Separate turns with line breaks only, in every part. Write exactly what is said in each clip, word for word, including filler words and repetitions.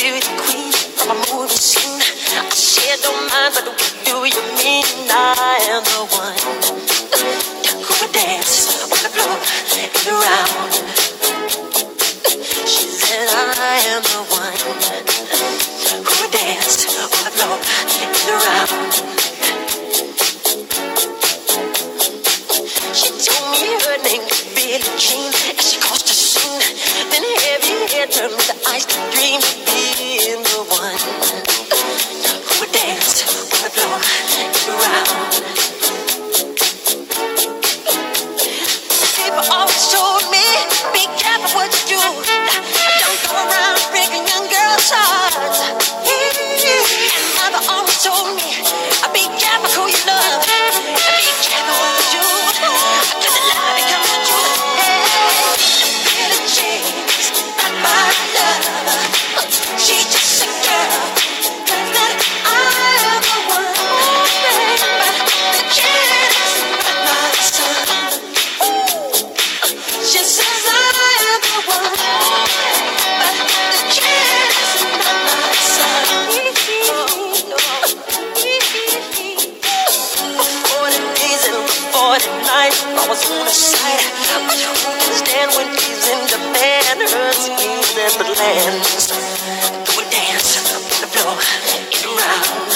beauty queen from a movie scene. I said don't mind, but what do you mean? I am the one who would dance on the floor and around. She said I am the one who would dance on the floor and around. She told me her name was Billie Jean as she caused a scene. Then heavy hair turned with the ice to dream of being the one who would dance on the floor and around. People always told me, be careful what you do. Don't go around breaking young girls' hearts. And mother always told me, be careful who you love. Be careful what you do. Cause the lie becomes the truth. Hey, Billie Jean's not my lover. She's just a girl. Cause that I am the one. But the kid is not my son. She says I am the one. But the kid is not my son. Forty days and forty nights I was on her side. But who can stand when she's in demand? Her schemes and plans. Go and dance on the floor and around.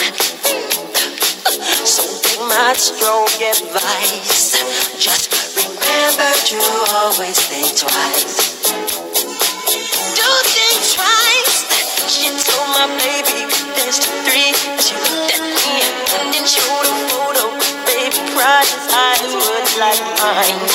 So take my strong advice. Just remember to always think twice. Do think twice. She told my baby dance to three. She looked at me and then showed a photo. Baby cried, his eyes were like mine.